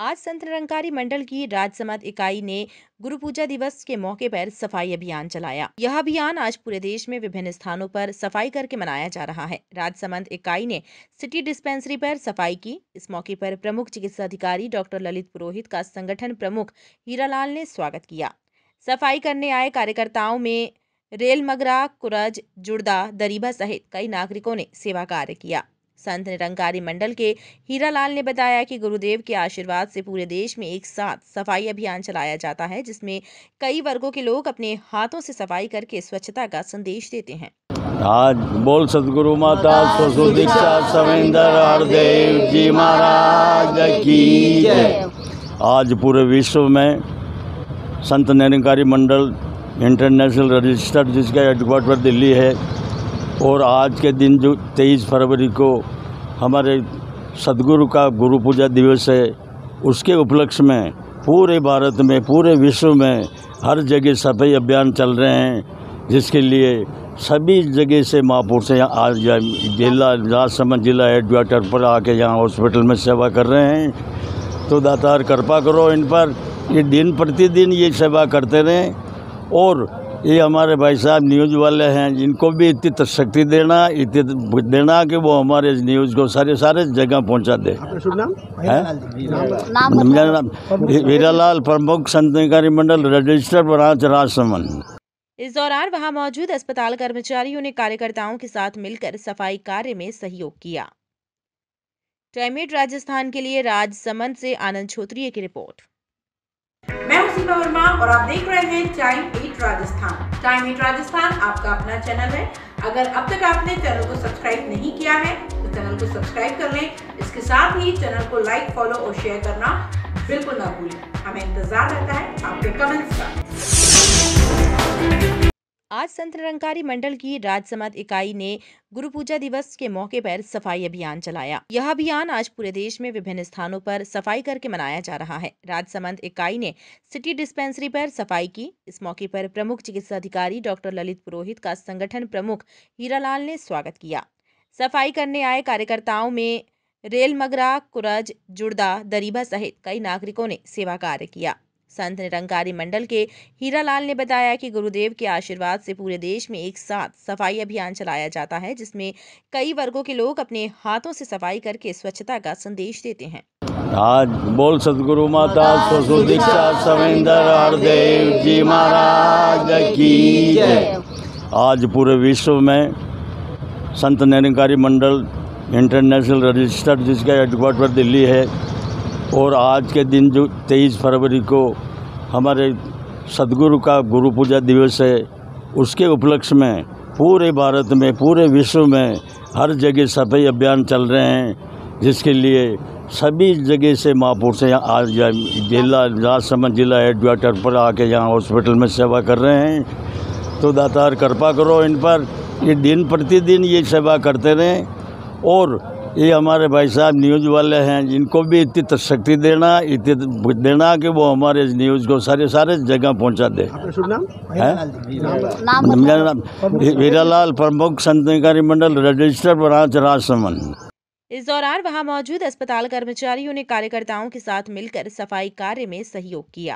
आज संत निरंकारी मंडल की राजसमंद इकाई ने गुरु पूजा दिवस के मौके पर सफाई अभियान चलाया। यह अभियान आज पूरे देश में विभिन्न स्थानों पर सफाई करके मनाया जा रहा है। राजसमंद इकाई ने सिटी डिस्पेंसरी पर सफाई की। इस मौके पर प्रमुख चिकित्सा अधिकारी डॉक्टर ललित पुरोहित का संगठन प्रमुख हीरालाल ने स्वागत किया। सफाई करने आए कार्यकर्ताओं में रेल मगरा, कुरज, जुड़दा, दरीबा सहित कई नागरिकों ने सेवा कार्य किया। संत निरंकारी मंडल के हीरालाल ने बताया कि गुरुदेव के आशीर्वाद से पूरे देश में एक साथ सफाई अभियान चलाया जाता है, जिसमें कई वर्गों के लोग अपने हाथों से सफाई करके स्वच्छता का संदेश देते हैं। आज बोल सदगुरु माता सुसु दीक्षा सवेंद्र हरदेव जी महाराज की जय। आज पूरे विश्व में संत निरंकारी मंडल इंटरनेशनल रजिस्टर्ड, जिसका हेडक्वार्टर दिल्ली है, और आज के दिन जो 23 फरवरी को हमारे सदगुरु का गुरु पूजा दिवस है, उसके उपलक्ष्य में पूरे भारत में, पूरे विश्व में हर जगह सफाई अभियान चल रहे हैं, जिसके लिए सभी जगह से महापुरुष आज जिला राजसमंद जिला हेडक्वार्टर पर आके यहाँ हॉस्पिटल में सेवा कर रहे हैं। तो दातार कृपा करो इन पर, ये दिन प्रतिदिन ये सेवा करते रहें। और ये हमारे भाई साहब न्यूज़ वाले हैं, इनको भी इतनी शक्ति देना कि वो हमारे न्यूज़ को सारे जगह पहुंचा दे। शुभ नाम? मेरा नाम हीरालाल, प्रमुख संत निरंकारी मंडल रजिस्टर ब्रांच राजसमंद। इस दौरान वहां मौजूद अस्पताल कर्मचारियों ने कार्यकर्ताओं के साथ मिलकर सफाई कार्य में सहयोग किया। टाइमेट राजस्थान के लिए राजसमंद से आनंद छोत्रिय की रिपोर्ट। मैं हूं सीमा वर्मा और आप देख रहे हैं टाइम 8 राजस्थान। टाइम 8 राजस्थान आपका अपना चैनल है। अगर अब तक आपने चैनल को सब्सक्राइब नहीं किया है तो चैनल को सब्सक्राइब कर लें। इसके साथ ही चैनल को लाइक, फॉलो और शेयर करना बिल्कुल ना भूलें। हमें इंतजार रहता है आपके कमेंट्स का। आज संत निरंकारी मंडल की राजसमंद इकाई ने गुरु पूजा दिवस के मौके पर सफाई अभियान चलाया। यह अभियान आज पूरे देश में विभिन्न स्थानों पर सफाई करके मनाया जा रहा है। राजसमंद इकाई ने सिटी डिस्पेंसरी पर सफाई की। इस मौके पर प्रमुख चिकित्सा अधिकारी डॉक्टर ललित पुरोहित का संगठन प्रमुख हीरालाल ने स्वागत किया। सफाई करने आए कार्यकर्ताओं में रेल मगरा, कुरज, जुड़दा, दरीबा सहित कई नागरिकों ने सेवा कार्य किया। संत निरंकारी मंडल के हीरालाल ने बताया कि गुरुदेव के आशीर्वाद से पूरे देश में एक साथ सफाई अभियान चलाया जाता है, जिसमें कई वर्गों के लोग अपने हाथों से सफाई करके स्वच्छता का संदेश देते हैं। आज बोल सदगुरु माता सुसु दीक्षा सवेंद्र हरदेव जी महाराज की जय। आज पूरे विश्व में संत निरंकारी मंडल इंटरनेशनल रजिस्टर्ड, जिसका हेडक्वार्टर दिल्ली है, और आज के दिन जो 23 फरवरी को हमारे सदगुरु का गुरु पूजा दिवस है, उसके उपलक्ष्य में पूरे भारत में, पूरे विश्व में हर जगह सफाई अभियान चल रहे हैं, जिसके लिए सभी जगह से महापुरुष आज जिला राजसमंद जिला हेडक्वार्टर पर आके यहाँ हॉस्पिटल में सेवा कर रहे हैं। तो दातार कृपा करो इन पर, ये दिन प्रतिदिन ये सेवा करते रहें। और ये हमारे भाई साहब न्यूज़ वाले हैं, इनको भी इतनी शक्ति देना कि वो हमारे न्यूज़ को सारे जगह पहुंचा दे। शुभ नाम? मेरा नाम हीरालाल, प्रमुख संत निरंकारी मंडल रजिस्टर ब्रांच राजसमंद। इस दौरान वहां मौजूद अस्पताल कर्मचारियों ने कार्यकर्ताओं के साथ मिलकर सफाई कार्य में सहयोग किया।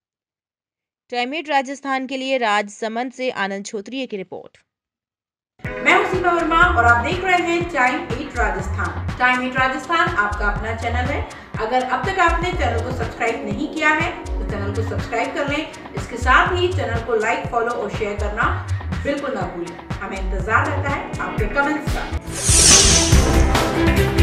टाइमेट राजस्थान के लिए राजसमंद से आनंद छोत्रिय की रिपोर्ट। मैं हूं सीमा वर्मा और आप देख रहे हैं टाइम 8 राजस्थान। टाइम 8 राजस्थान आपका अपना चैनल है। अगर अब तक आपने चैनल को सब्सक्राइब नहीं किया है तो चैनल को सब्सक्राइब कर लें। इसके साथ ही चैनल को लाइक, फॉलो और शेयर करना बिल्कुल ना भूलें। हमें इंतजार रहता है आपके कमेंट्स का।